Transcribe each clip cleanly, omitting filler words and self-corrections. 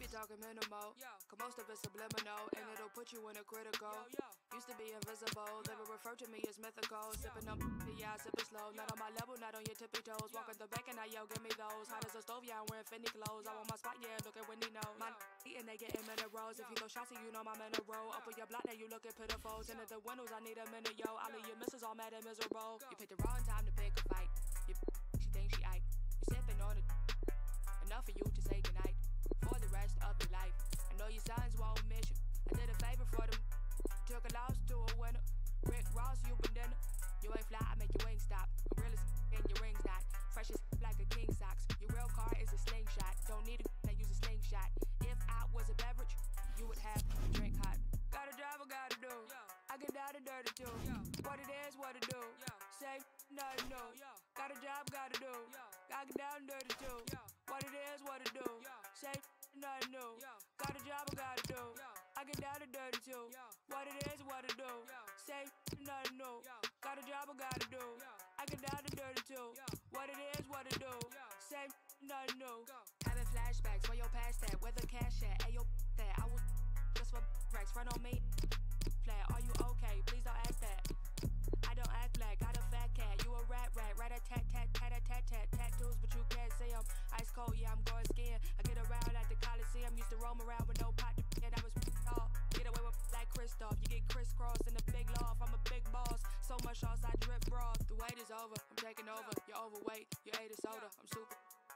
be talking minimal, cause most of it's subliminal, and it'll put you in a critical. Used to be invisible, they would refer to me as mythical. Sipping up, yeah, I sip it slow. Not on my level, not on your tippy toes. Walking the back and I yell, give me those. Hot as a stove, yeah, I'm wearing Fendi clothes. I want my spot, yeah, look at Wendy knows. My eating, they getting minerals. If you throw shots, you know my mineral. Up on your block, now you looking pitiful. Tinted the windows, I need a minute, yo. I leave your missus all mad and miserable. You picked the wrong time to pick a fight. She thinks she aight. You sipping on it. Enough for you to say goodnight for the rest of your life. I know your sons won't miss you. I did a favor for them. Took a loss to a winner. Rick Ross, you been dinner. You ain't fly, I make your wings stop. I'm real as and your ring's not. Fresh as like a king socks. Your real car is a slingshot. Don't need a use a slingshot. If I was a beverage, you would have to drink hot. Gotta drive, I gotta do. I get down and dirty too. What it is, what it do. Say nothing new. Got a job, gotta do. Gotta get down and dirty too. What it is, what it do. Say nothing new. Got a job, I gotta do. I get down and dirty too. What it is, what it do. Say nothing new. Got a job, I gotta do. I get down and dirty too. What it is, what it do. Say nothing new. Having flashbacks, where your past at? Where the cash at? Ayo, that I was just for racks. Front on me. Flat, are you okay? Please don't ask that. I don't act like got a fat cat. You a rat, rat a tat tat tat a tat tat tattoos, but you can't see them. Ice cold, yeah, I'm going skiing. I get around like the Coliseum. Used to roam around with no pot to and I was off. Get away with like Christoph. You get crisscrossed in the big loft. I'm a big boss. So much sauce, I drip broth. The wait is over. I'm taking over. You're overweight. You ate a soda. I'm super.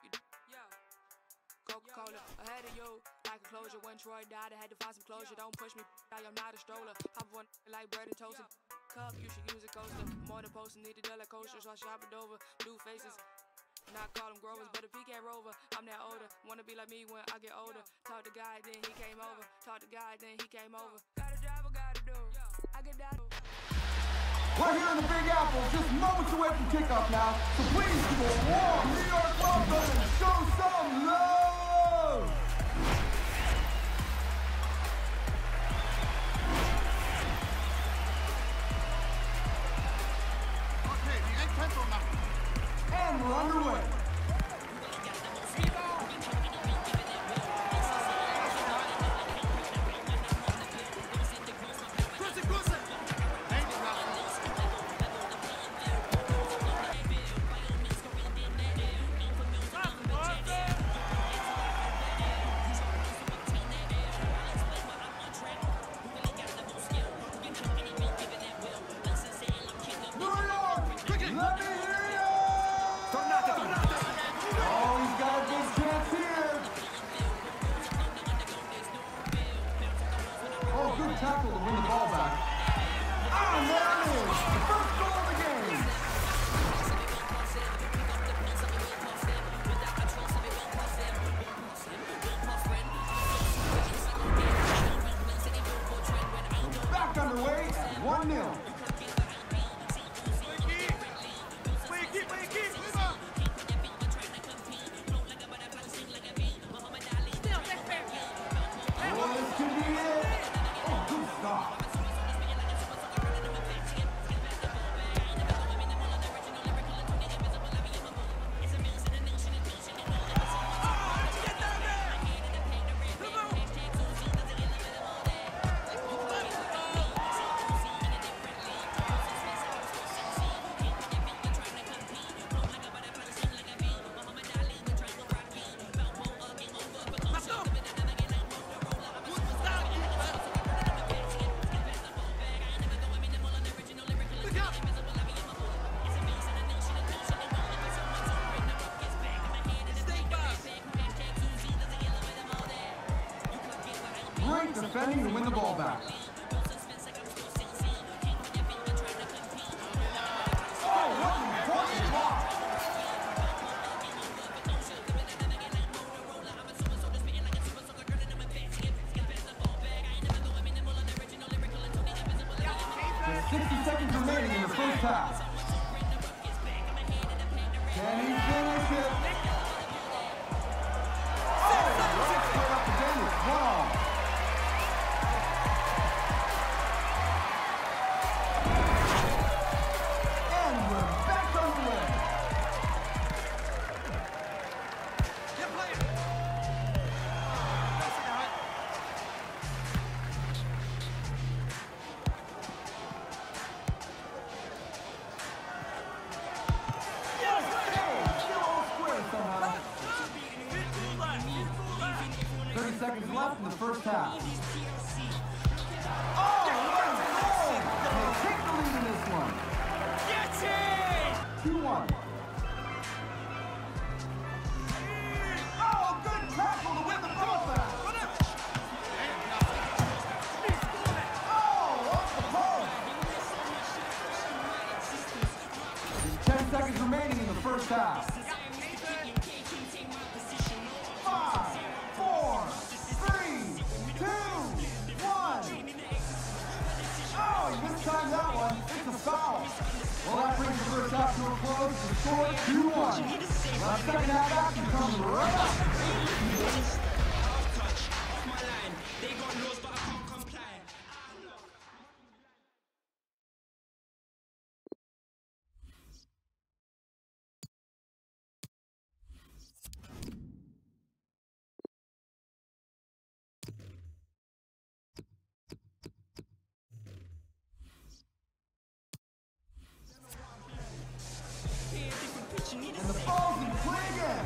Coca-Cola ahead of you. Like a closure. When Troy died, I had to find some closure. Don't push me. I'm not a stroller. Pop one like bread and toast. Cup, you should use a coaster. I'm on the post and need a dollar coaster, so I shop it over. New faces, not call them growers, but if he can't rover, I'm that older. Wanna be like me when I get older. Talk to God, then he came over. Talk to God, then he came over. Got a job, I gotta do. I get down. We're here in the Big Apple, just moments away from kickoff now. So please give a warm New York welcome and show some love. And we're underway. Tackle to win the ball back. And there it is, the first goal of the game. We're back underway at 1-0. Great defending to win the ball back. Oh, what an important block! Just 60 seconds remaining in the first half. Can he finish it? Oh, let's put up again. It's 1-1. seconds left in the first half. Oh, what a goal! They take the lead in this one. Get it! 2-1. Oh, good tackle to win the ball back. Oh, off the post. There's 10 seconds remaining in the first half. 5, 4, 3, 2, 1. Oh, he mistimed that one. It's a foul. Well, that brings the first half to a close. The score 2-1. Well, second half action comes right up. And the ball's in play again.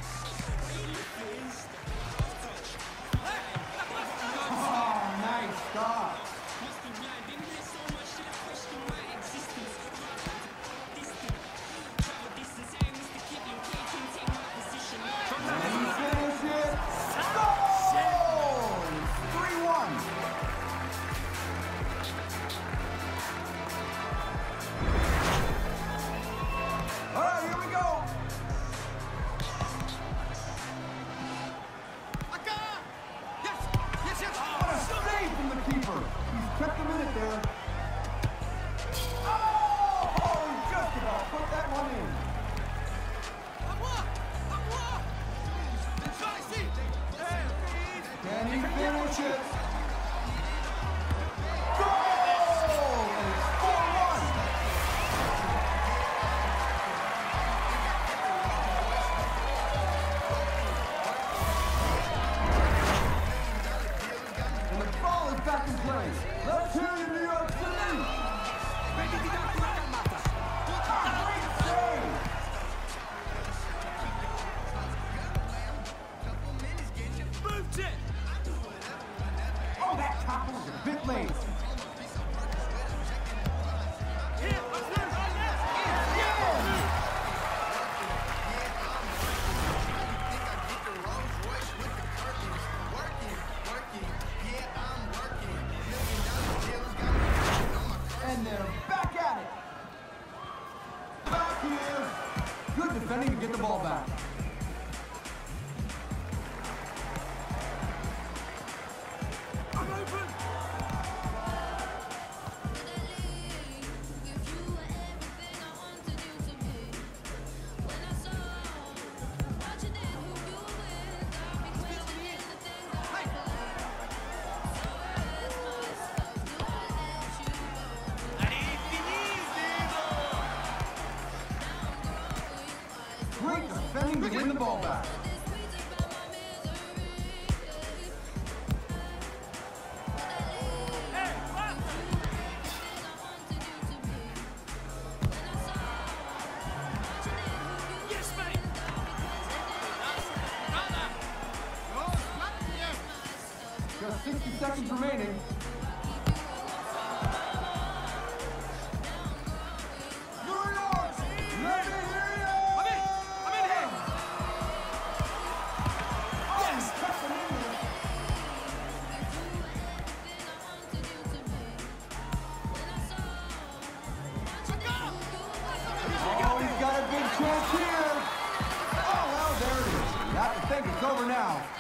Oh, nice stop. And he finishes it. Goal! It's 3-1. All right, here we go. What a save from the keeper. He's kept him in it there. Oh, he just about put that one in. Can he finish it? Goal! And it's 4-1. And the ball is back in play. Let's hear you, New York City. Great save. Moved it! Oh, that tackle was a bit late. Here, let's move! And they're back at it. Back here. Good defending to get the ball back. I'm open! Great defending to win the ball back. Hey, what? Yes, mate! Just 60 seconds remaining. New York, let me hear you! I'm in here! Oh, he's kept him in there. Oh, he's got a big chance here. Oh, well, there it is. You have to think it's over now.